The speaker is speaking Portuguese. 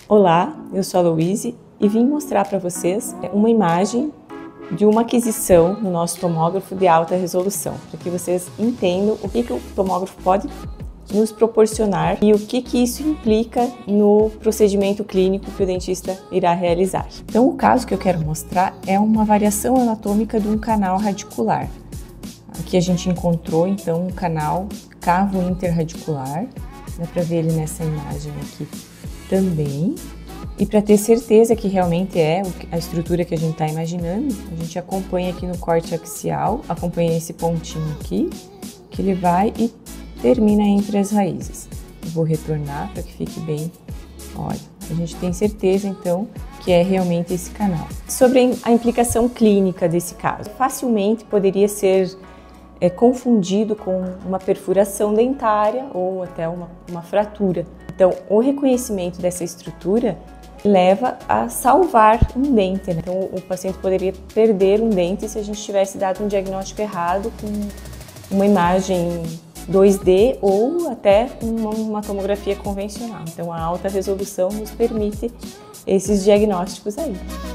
Olá, eu sou a Louise e vim mostrar para vocês uma imagem de uma aquisição no nosso tomógrafo de alta resolução, para que vocês entendam o que o tomógrafo pode nos proporcionar e o que isso implica no procedimento clínico que o dentista irá realizar. Então, o caso que eu quero mostrar é uma variação anatômica de um canal radicular. Aqui a gente encontrou, então, um canal cavo interradicular, dá para ver ele nessa imagem aqui também. E para ter certeza que realmente é a estrutura que a gente está imaginando, a gente acompanha aqui no corte axial, acompanha esse pontinho aqui, que ele vai e termina entre as raízes. Eu vou retornar para que fique bem, olha, a gente tem certeza então que é realmente esse canal. Sobre a implicação clínica desse caso, facilmente poderia ser confundido com uma perfuração dentária ou até uma fratura. Então, o reconhecimento dessa estrutura leva a salvar um dente, né? Então, o paciente poderia perder um dente se a gente tivesse dado um diagnóstico errado com uma imagem 2D ou até uma tomografia convencional. Então, a alta resolução nos permite esses diagnósticos aí.